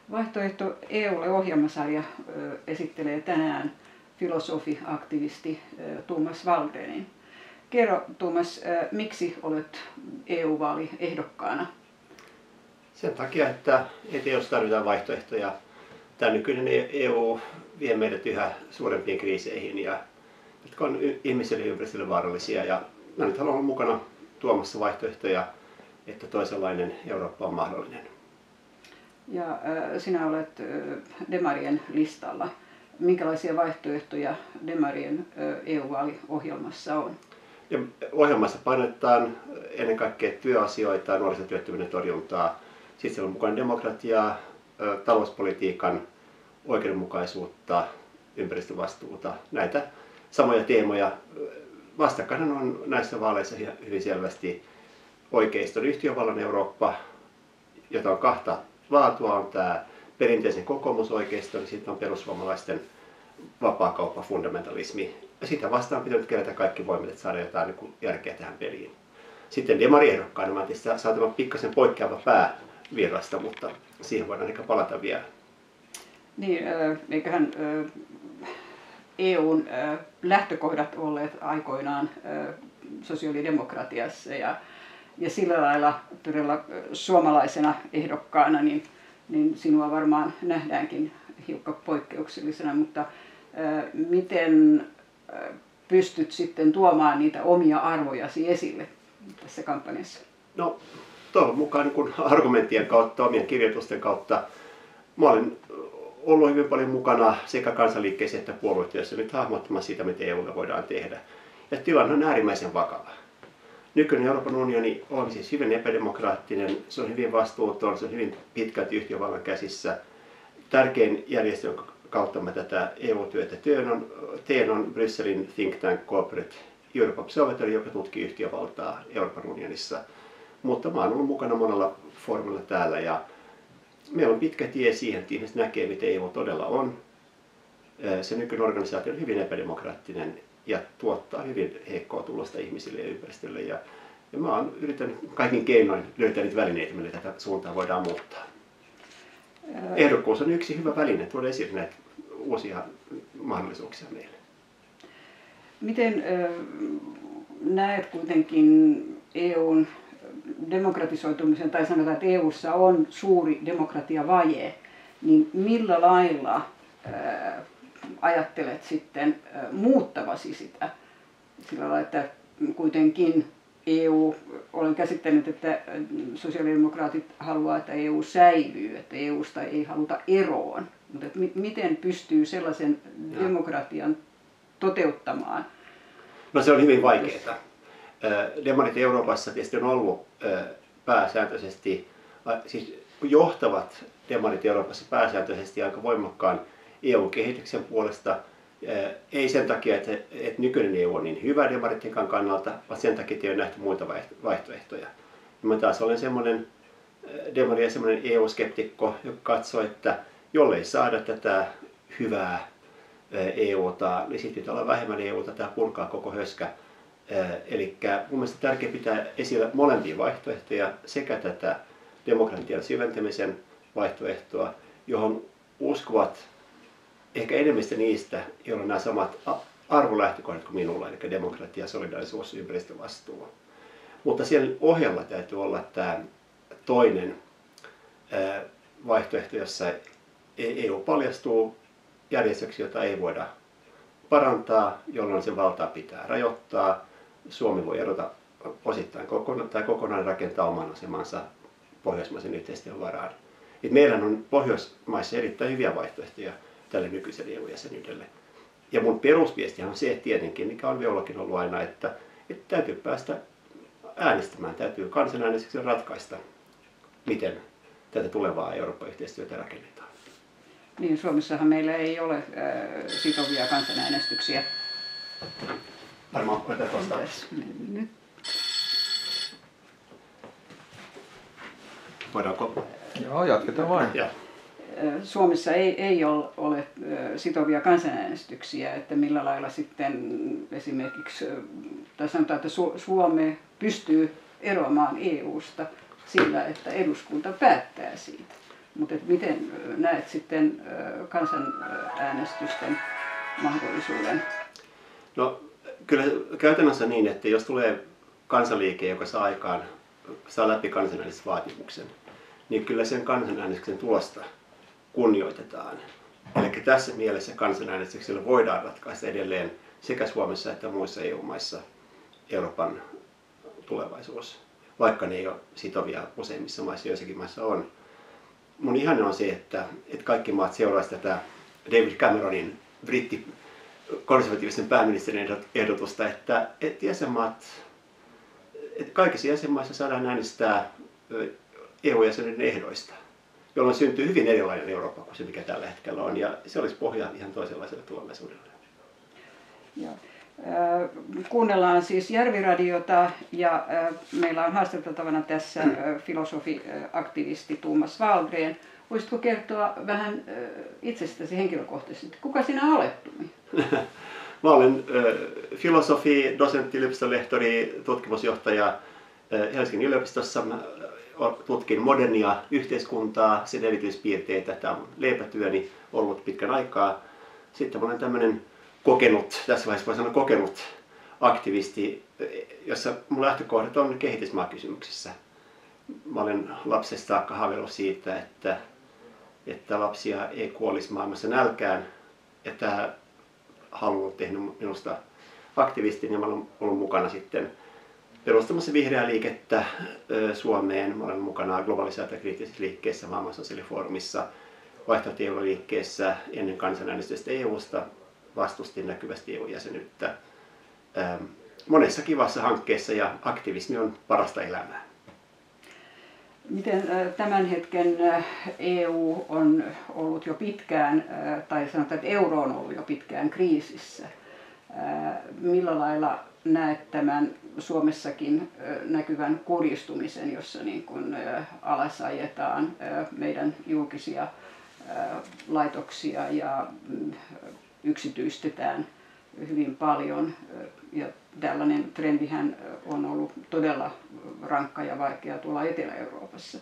Vaihtoehto EUlle -ohjelmasarja esittelee tänään filosofi, aktivisti Thomas Waldrenin. Kerro Thomas, miksi olet EU-vaaliehdokkaana? Sen takia, että EU:ssa tarvitaan vaihtoehtoja. Tämä nykyinen EU vie meidät yhä suurempiin kriiseihin, jotka on ihmisille ja ympäristölle vaarallisia. Ja mä nyt haluan olla mukana tuomassa vaihtoehtoja, että toisenlainen Eurooppa on mahdollinen. Ja sinä olet Demarien listalla. Minkälaisia vaihtoehtoja Demarien EU-vaaliohjelmassa on? Ja ohjelmassa painotetaan ennen kaikkea työasioita, nuorisotyöttömyyden torjuntaa. Sitten siellä on mukana demokratiaa, talouspolitiikan oikeudenmukaisuutta, ympäristövastuuta. Näitä samoja teemoja. Vastakkain on näissä vaaleissa hyvin selvästi oikeiston yhtiövallan Eurooppa, jota on kahta laatua. On tämä perinteisen kokoomusoikeisto, niin sitten on perussuomalaisten vapaakauppafundamentalismi. Ja sitä vastaan pitää nyt kerätä kaikki voimat, että saada jotain järkeä tähän peliin. Sitten demariehdokkaana mä tietysti saatamaan pikkasen poikkeava pää virrasta, mutta siihen voidaan ehkä palata vielä. Niin, eiköhän EUn lähtökohdat olleet aikoinaan sosiaalidemokratiassa ja sillä lailla todella suomalaisena ehdokkaana, niin sinua varmaan nähdäänkin hiukan poikkeuksellisena, mutta miten pystyt sitten tuomaan niitä omia arvojasi esille tässä kampanjassa? No, toivon mukaan niin argumenttien kautta, omien kirjoitusten kautta. Mä olen ollut hyvin paljon mukana sekä kansanliikkeessä että puoluetyössä nyt hahmottamassa sitä, mitä EUlla voidaan tehdä. Ja tilanne on äärimmäisen vakava. Nykyinen Euroopan unioni on siis hyvin epädemokraattinen, se on hyvin vastuuton, se on hyvin pitkälti yhtiövallan käsissä. Tärkein järjestö, jonka kautta mä tätä EU-työtä teen, on Brysselin think tank Corporate Europe Observatory, joka tutkii yhtiövaltaa Euroopan unionissa. Mutta mä oon ollut mukana monella foorumilla täällä ja meillä on pitkä tie siihen, että ihmiset näkee, mitä EU todella on. Se nykyinen organisaatio on hyvin epädemokraattinen ja tuottaa hyvin heikkoa tulosta ihmisille ja ympäristölle. Ja mä oon yrittänyt kaikin keinoin löytää niitä välineitä, millä tätä suuntaa voidaan muuttaa. Ehdokkuus on yksi hyvä väline tuoda esille näitä uusia mahdollisuuksia meille. Miten näet kuitenkin EUn demokratisoitumisen, tai sanotaan, että EUssa on suuri demokratiavaje, niin millä lailla ajattelet sitten muuttavasi sitä? Sillä lailla, että kuitenkin EU, olen käsittänyt, että sosiaalidemokraatit haluaa, että EU säilyy, että EUsta ei haluta eroon. Mutta miten pystyy sellaisen demokratian toteuttamaan? No se on hyvin vaikeaa. Demarit Euroopassa tietysti on ollut pääsääntöisesti, siis johtavat demarit Euroopassa pääsääntöisesti aika voimakkaan EU-kehityksen puolesta. Ei sen takia, että nykyinen EU on niin hyvä demarittikan kannalta, vaan sen takia, että ei ole nähty muita vaihtoehtoja. Mä taas olen semmoinen demari ja semmoinen EU-skeptikko, joka katsoo, että jollei saada tätä hyvää EUta, niin sitten pitää olla vähemmän EUta, tämä purkaa koko höskä. Eli mun mielestä tärkeää pitää esillä molempia vaihtoehtoja, sekä tätä demokratian syventämisen vaihtoehtoa, johon uskovat ehkä enemmistö niistä, joilla on nämä samat arvolähtökohdat kuin minulla, eli demokratia, solidaarisuus, ympäristövastuu. Mutta siellä ohjalla täytyy olla tämä toinen vaihtoehto, jossa EU paljastuu järjestöksi, jota ei voida parantaa, jolloin sen valtaa pitää rajoittaa. Suomi voi erota osittain kokonaan rakentaa oman asemansa pohjoismaisen yhteistyön varaan. Meillä on Pohjoismaissa erittäin hyviä vaihtoehtoja tälle nykyiselle EU-jäsenyydelle. Ja mun perusviesti on se, että tietenkin, mikä on Veolakin ollut aina, että täytyy päästä äänestämään, täytyy kansanäänestyksen ratkaista, miten tätä tulevaa Eurooppa-yhteistyötä rakennetaan. Niin, Suomessahan meillä ei ole sitovia kansanäänestyksiä. Varmaan koetaan tuosta. Nyt. Voidaanko? Joo, jatketaan vain. Ja. Suomessa ei ole sitovia kansanäänestyksiä, että millä lailla sitten esimerkiksi, tai sanotaan, että Suomi pystyy eroamaan EUsta sillä, että eduskunta päättää siitä. Mutta miten näet sitten kansanäänestysten mahdollisuuden? No kyllä käytännössä niin, että jos tulee kansanliike, joka saa läpi kansanäänestysvaatimuksen, niin kyllä sen kansanäänestyksen tulosta kunnioitetaan. Eli tässä mielessä kansanäänestyksellä voidaan ratkaista edelleen sekä Suomessa että muissa EU-maissa Euroopan tulevaisuus, vaikka ne ei ole sitovia useimmissa maissa, joissakin maissa on. Mun ihanne on se, että kaikki maat seuraisivat tätä David Cameronin konservatiivisen pääministerin ehdotusta, että kaikissa jäsenmaissa saadaan äänestää EU-jäsenyyden ehdoista, jolloin syntyy hyvin erilainen Eurooppa kuin se, mikä tällä hetkellä on, ja se olisi pohja ihan toisenlaiselle tulevaisuudelle. Joo. Kuunnellaan siis Järviradiota ja meillä on haastateltavana tässä filosofi-aktivisti Thomas Wahlgren. Voisitko kertoa vähän itsestäsi henkilökohtaisesti? Kuka sinä olet, Tumi? Mä olen filosofi, dosentti, yliopistonlehtori, tutkimusjohtaja Helsingin yliopistossa. Mä tutkin modernia yhteiskuntaa, sen erityispiirteitä. Tämä on leipätyöni ollut pitkän aikaa. Sitten mä olen tämmöinen tässä vaiheessa voi sanoa kokenut aktivisti, jossa mun lähtökohdat on kehitysmaakysymyksissä. Mä olen lapsesta saakka haaveillut siitä, että lapsia ei kuolisi maailmassa nälkään. Ja tämä halu on tehnyt minusta aktivistin ja mä olen ollut mukana sitten perustamassa vihreää liikettä Suomeen. Mä olen mukana globalisaatiokriittisessä liikkeessä, maailman sosiaalifoorumissa, vaihtoehto-liikkeessä ennen kansanäänestystä EUsta. Vastustin näkyvästi EU-jäsenyyttä monessa kivassa hankkeessa ja aktivismi on parasta elämää. Miten tämän hetken EU on ollut jo pitkään, tai sanotaan, että euro on ollut jo pitkään kriisissä? Millä lailla näet tämän Suomessakin näkyvän kurjistumisen, jossa niin kuin alasajetaan meidän julkisia laitoksia ja yksityistetään hyvin paljon, ja tällainen trendihän on ollut todella rankka ja vaikea tuolla Etelä-Euroopassa.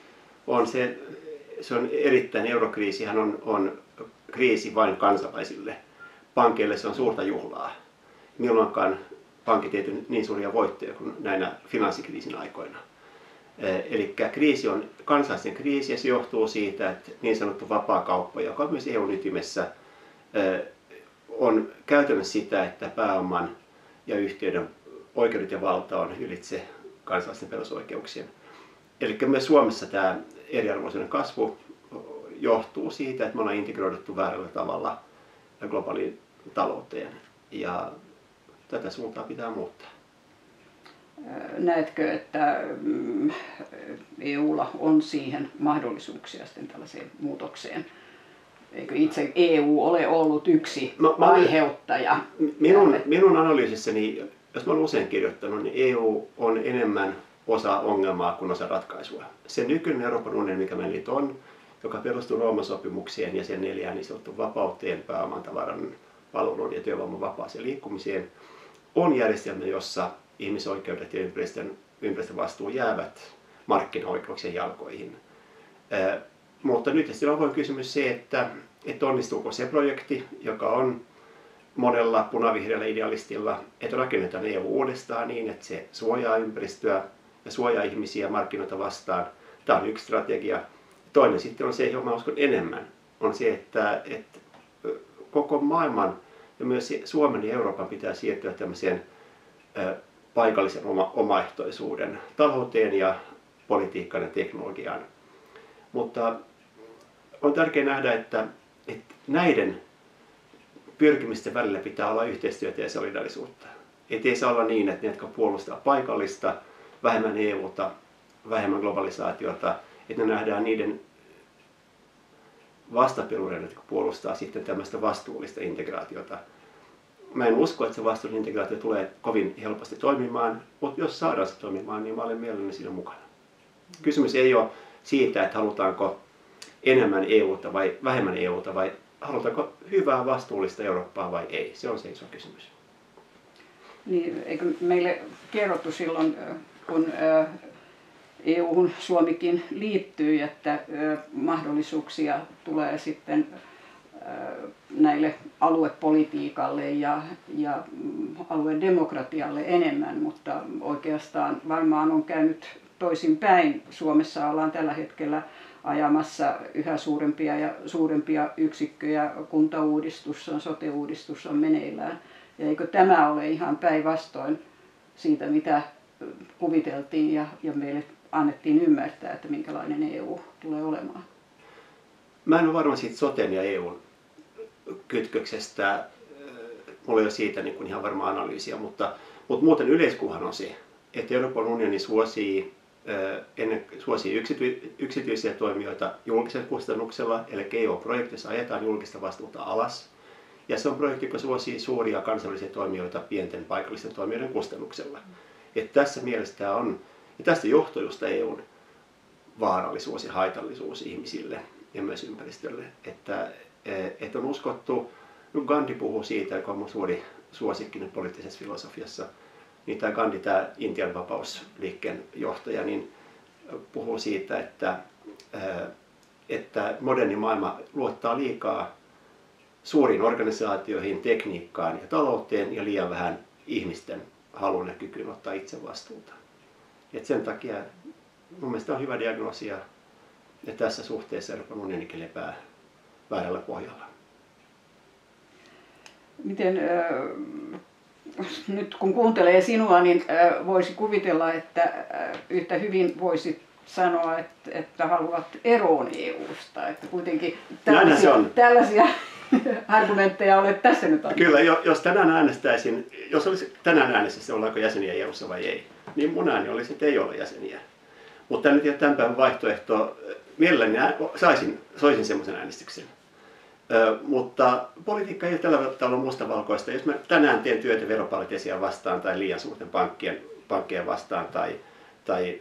Se on erittäin, eurokriisihän on kriisi vain kansalaisille. Pankeille se on suurta juhlaa. Milloinkaan pankit ei tee niin suuria voittoja kuin näinä finanssikriisin aikoina. Eli kriisi on kansalaisten kriisi ja se johtuu siitä, että niin sanottu vapaakauppa, joka on myös EU:n ytimessä, on käytännössä sitä, että pääoman ja yhtiöiden oikeudet ja valta on ylitse kansalaisten perusoikeuksien. Eli myös Suomessa tämä eriarvoisuuden kasvu johtuu siitä, että me ollaan integroiduttu väärällä tavalla globaaliin talouteen ja tätä suuntaa pitää muuttaa. Näetkö, että EUlla on siihen mahdollisuuksia sitten tällaiseen muutokseen? Eikö itse EU ole ollut yksi aiheuttaja? Minun analyysissäni, jos mä olen usein kirjoittanut, niin EU on enemmän osa ongelmaa kuin osa ratkaisua. Se nykyinen Euroopan unioni, mikä meillä on, joka perustuu Rooman sopimukseen ja sen 4 niin sanottu vapauteen, pääoman, tavaran, palvelun ja työvoiman vapaaseen liikkumiseen, on järjestelmä, jossa ihmisoikeudet ja ympäristövastuu jäävät markkinaoikeuksien jalkoihin. Mutta nyt on avoin kysymys se, että onnistuuko se projekti, joka on monella punavihreällä idealistilla, että rakennetaan EU uudestaan niin, että se suojaa ympäristöä ja suojaa ihmisiä markkinoita vastaan. Tämä on yksi strategia. Toinen sitten on se, johon mä uskon enemmän, on se, että koko maailman ja myös Suomen ja Euroopan pitää siirtyä tämmöiseen paikallisen omaehtoisuuden talouteen ja politiikkaan ja teknologiaan. Mutta on tärkeää nähdä, että näiden pyrkimisten välillä pitää olla yhteistyötä ja solidaarisuutta. Ei saa olla niin, että ne, jotka puolustaa paikallista, vähemmän EUta, vähemmän globalisaatiota, että ne nähdään niiden vastapelureina, jotka puolustaa sitten tämmöistä vastuullista integraatiota. Mä en usko, että se vastuullinen integraatio tulee kovin helposti toimimaan, mutta jos saadaan se toimimaan, niin mä olen mielelläni siinä mukana. Kysymys ei ole siitä, että halutaanko enemmän EUta vai vähemmän EUta vai halutaanko hyvää vastuullista Eurooppaa vai ei. Se on se iso kysymys. Niin, eikö meille kerrottu silloin, kun EU-hun Suomikin liittyy, että mahdollisuuksia tulee sitten näille aluepolitiikalle ja aluedemokratialle enemmän, mutta oikeastaan varmaan on käynyt toisinpäin. Suomessa ollaan tällä hetkellä ajamassa yhä suurempia ja suurempia yksikköjä, kuntauudistus on, sote-uudistus on meneillään. Ja eikö tämä ole ihan päinvastoin siitä, mitä kuviteltiin ja meille annettiin ymmärtää, että minkälainen EU tulee olemaan? Mä en ole varma siitä soten ja EUn kytköksestä. Mulla ei ole siitä niin kuin ihan varma analyysiä, mutta muuten yleiskuvahan on se, että Euroopan unioni suosii yksityisiä toimijoita julkisen kustannuksella, eli EU-projektissa ajetaan julkista vastuuta alas. Ja se on projekti, joka suosii suuria kansallisia toimijoita pienten paikallisten toimijoiden kustannuksella. Että tässä mielessä tämä on, ja tästä johtuu just EUn vaarallisuus ja haitallisuus ihmisille ja myös ympäristölle. Että on uskottu, no Gandhi puhuu siitä, joka on suuri suosikkinen poliittisessa filosofiassa, niin tämä Gandhi, tämä Intian vapausliikkeen johtaja, niin puhuu siitä, että moderni maailma luottaa liikaa suuriin organisaatioihin, tekniikkaan ja talouteen ja liian vähän ihmisten halun ja kykyyn ottaa itse vastuuta. Et sen takia mun mielestä on hyvä diagnoosia, ja tässä suhteessa Euroopan unionikin lepää väärällä pohjalla. Miten nyt kun kuuntelee sinua, niin voisi kuvitella, että yhtä hyvin voisit sanoa, että haluat eroon EUsta, että kuitenkin tällaisia argumentteja olet tässä nyt antanut. Kyllä, jos tänään äänestäisin, jos olisi tänään äänestäisi, ollaanko jäseniä EUssa vai ei, niin mun ääni olisi, että ei ole jäseniä. Mutta nyt ei ole tämän päivän vaihtoehto. Mielelläni soisin semmoisen äänestyksen. Mutta politiikka ei ole tällä tavalla mustavalkoista. Jos mä tänään teen työtä veroparatiisia vastaan tai liian suurten pankkien vastaan tai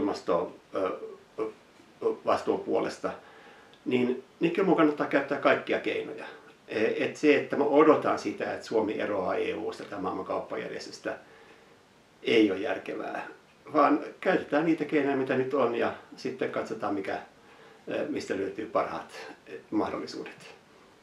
ilmastovastuun puolesta, niin kyllä mun kannattaa käyttää kaikkia keinoja. Että mä odotan sitä, että Suomi eroaa EUsta tai maailman kauppajärjestöstä, ei ole järkevää. Vaan käytetään niitä keinoja, mitä nyt on, ja sitten katsotaan, mistä löytyy parhaat mahdollisuudet.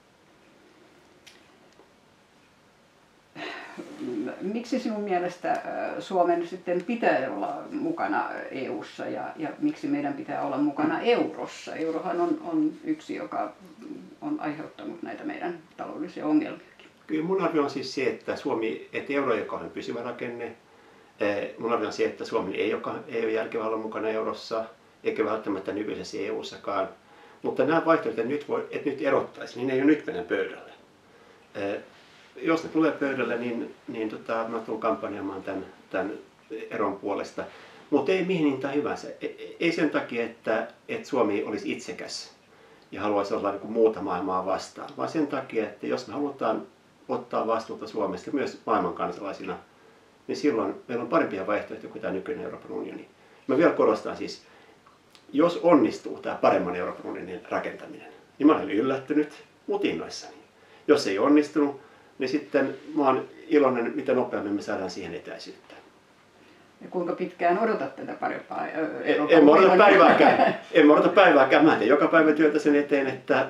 Miksi sinun mielestä Suomen sitten pitää olla mukana EUssa ja miksi meidän pitää olla mukana eurossa? Eurohan on yksi, joka on aiheuttanut näitä meidän taloudellisia ongelmiakin. Kyllä mun arvio on siis se, että euro ei ole pysyvä rakenne. Mun arvio on se, että Suomi ei ole järkevää olla mukana eurossa, eikä välttämättä nykyisessä EUssakaan. Mutta nämä vaihtoehdot, että nyt erottaisiin, niin ei ole nyt mennä pöydälle. Jos ne tulee pöydälle, niin mä tulen kampanjaamaan tämän eron puolesta. Mutta ei mihin hintaan hyvänsä. Ei sen takia, että Suomi olisi itsekäs ja haluaisi olla niin kuin muuta maailmaa vastaan, vaan sen takia, että jos me halutaan ottaa vastuuta Suomesta myös maailman kansalaisina, niin silloin meillä on parempia vaihtoehtoja kuin tämä nykyinen Euroopan unioni. Mä vielä korostan siis, jos onnistuu tämä paremman Euroopan unionin rakentaminen, niin mä olen yllättynyt, mutta innoissani. Jos ei onnistunut, niin sitten mä oon iloinen, mitä nopeammin me saadaan siihen etäisyyttä. Ja kuinka pitkään odotat tätä parempaa Euroopan En mä odota päivääkään. En odota päivääkään. Mä teen joka päivä työtä sen eteen,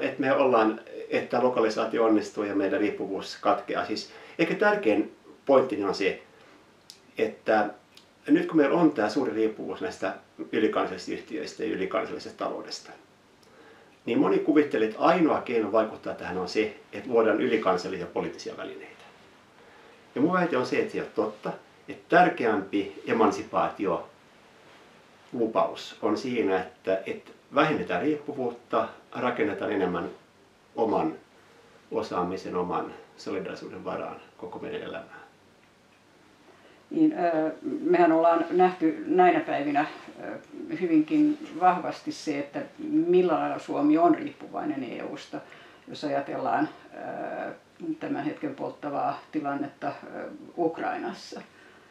että lokalisaatio onnistuu ja meidän riippuvuus katkeaa. Siis ehkä tärkein pointti on se, että nyt kun meillä on tämä suuri riippuvuus näistä ylikansallisista yhtiöistä ja ylikansallisesta taloudesta, niin moni kuvittelee, että ainoa keino vaikuttaa tähän on se, että luodaan ylikansallisia poliittisia välineitä. Ja mun väite on se, että se ei ole totta. Että tärkeämpi emansipaatio-lupaus on siinä, että vähennetään riippuvuutta, rakennetaan enemmän oman osaamisen, oman solidaarisuuden varaan koko meidän elämää. Niin, mehän ollaan nähty näinä päivinä hyvinkin vahvasti se, että millä lailla Suomi on riippuvainen EUsta, jos ajatellaan tämän hetken polttavaa tilannetta Ukrainassa.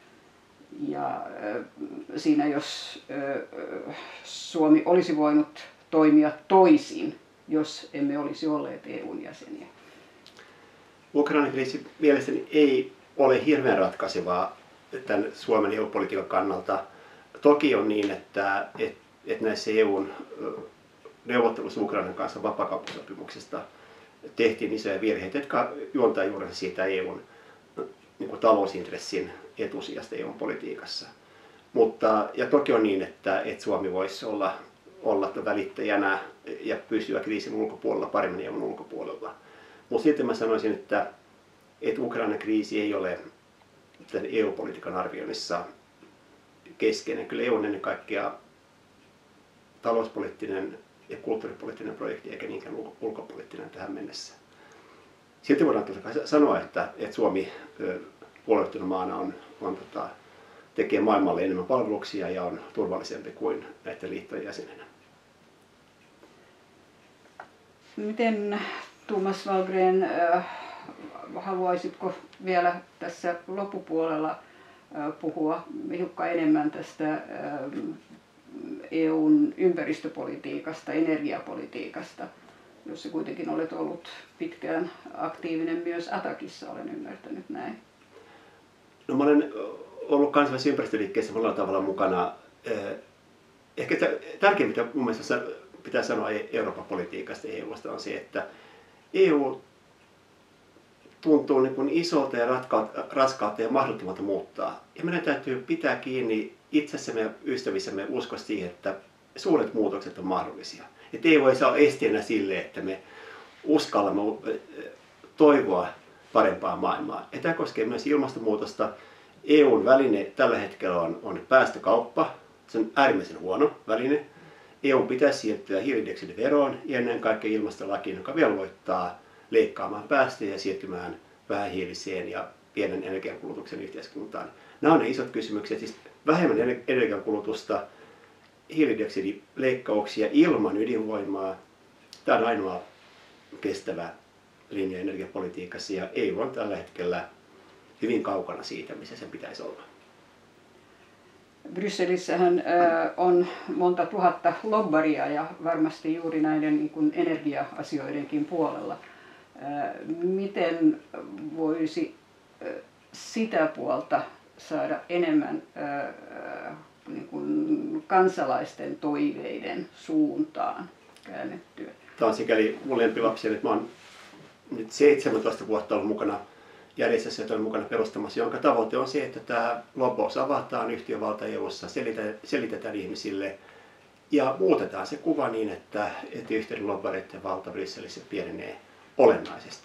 Ja siinä jos Suomi olisi voinut toimia toisin, jos emme olisi olleet EUn jäseniä. Ukrainan kriisi mielestäni ei ole hirveän ratkaisevaa tämän Suomen EU-politiikan kannalta. toki on niin, että näissä EUn neuvottelussa Ukrainan kanssa vapaakauppasopimuksesta tehtiin isoja virheitä, jotka juontaa juuri siitä EUn niin kuin talousintressin etusijasta EUn politiikassa. Ja toki on niin, että Suomi voisi olla välittäjänä ja pysyä kriisin ulkopuolella paremmin EUn ulkopuolella. Mutta sitten mä sanoisin, että Ukrainan kriisi ei ole tämän EU-politiikan arvioinnissa keskeinen. Kyllä EU on ennen kaikkea talouspoliittinen ja kulttuuripoliittinen projekti, eikä niinkään ulkopoliittinen tähän mennessä. Silti voidaan sanoa, että Suomi puolueettuna maana tekee maailmalle enemmän palveluksia ja on turvallisempi kuin näiden liittojen jäsenenä. Miten Thomas Wahlgren, haluaisitko vielä tässä loppupuolella puhua hiukan enemmän tästä EUn ympäristöpolitiikasta, energiapolitiikasta, jossa kuitenkin olet ollut pitkään aktiivinen myös ATACissa, olen ymmärtänyt näin? No, mä olen ollut kansainvälisessä ympäristöliikkeessä monella tavalla mukana. Ehkä tärkeintä mun mielestä pitää sanoa Euroopan politiikasta ja EUsta on se, että EU tuntuu niin kuin isolta ja raskaalta ja mahdottomalta muuttaa. Ja meidän täytyy pitää kiinni itsessämme ja ystävissämme uskoa siihen, että suuret muutokset on mahdollisia. Että EU ei saa esteenä sille, että me uskallamme toivoa parempaa maailmaa. Ja tämä koskee myös ilmastonmuutosta. EUn väline tällä hetkellä on päästökauppa. Se on äärimmäisen huono väline. EU pitäisi siirtyä hiilidioksidiveroon ja ennen kaikkea ilmastolakiin, joka velvoittaa leikkaamaan päästöjä ja siirtymään vähähiiliseen ja pienen energiankulutuksen yhteiskuntaan. Nämä on ne isot kysymykset, siis vähemmän energiankulutusta, hiilidioksidileikkauksia ilman ydinvoimaa. Tämä on ainoa kestävä linja energiapolitiikassa ja EU on tällä hetkellä hyvin kaukana siitä, missä sen pitäisi olla. Brysselissähän on monta tuhatta lobbaria ja varmasti juuri näiden niin kuin energia-asioidenkin puolella. Miten voisi sitä puolta saada enemmän niin kuin kansalaisten toiveiden suuntaan käännettyä? Tämä on sikäli mun lempilapsi, että mä oon nyt 17 vuotta ollut mukana järjestössä, jota olen mukana perustamassa, jonka tavoite on se, että tämä lobbaus avataan yhtiövalta EU:ssa, selitetään ihmisille ja muutetaan se kuva niin, että yhtiöiden lobbareiden valta Brysselissä pienenee olennaisesti.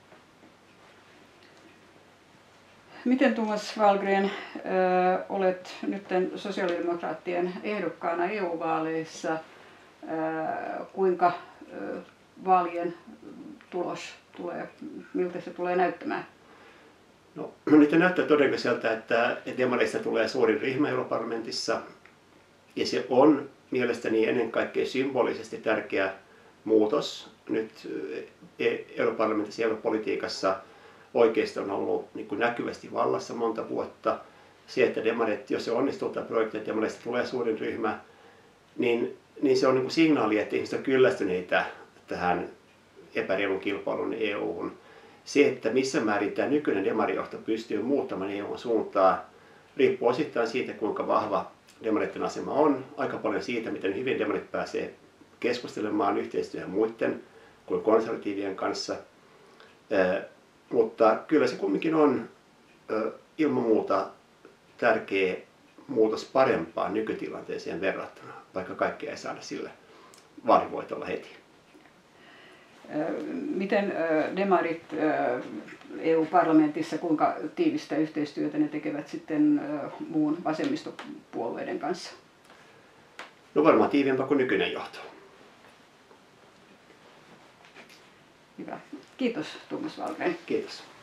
Miten Thomas Wahlgren olet nyt sosiaalidemokraattien ehdokkaana EU-vaaleissa? Kuinka vaalien tulos tulee, miltä se tulee näyttämään? No, nyt näyttää todennäköiseltä, että demareista tulee suurin ryhmä Europarlamentissa ja se on mielestäni ennen kaikkea symbolisesti tärkeä muutos. Nyt Europarlamentissa ja europolitiikassa oikeisto on ollut niin kuin näkyvästi vallassa monta vuotta. Se, että demarit, jos se onnistuu tämä projekti, että demareista tulee suurin ryhmä, niin se on niin kuin signaali, että ihmiset on kyllästyneitä tähän epäreilun kilpailun EU:hun. Se, että missä määrin tämä nykyinen demarijohto pystyy muuttamaan EU:n suuntaa, riippuu osittain siitä, kuinka vahva demaritten asema on. Aika paljon siitä, miten hyvin demarit pääsee keskustelemaan yhteistyöhön muiden kuin konservatiivien kanssa. Mutta kyllä se kumminkin on ilman muuta tärkeä muutos parempaan nykytilanteeseen verrattuna, vaikka kaikkea ei saada sillä vaalivoitolla heti. Miten demarit EU-parlamentissa, kuinka tiivistä yhteistyötä ne tekevät sitten muun vasemmistopuolueiden kanssa? No varmaan tiiviimpää kuin nykyinen johto. Hyvä. Kiitos Thomas Wahlgren. Kiitos.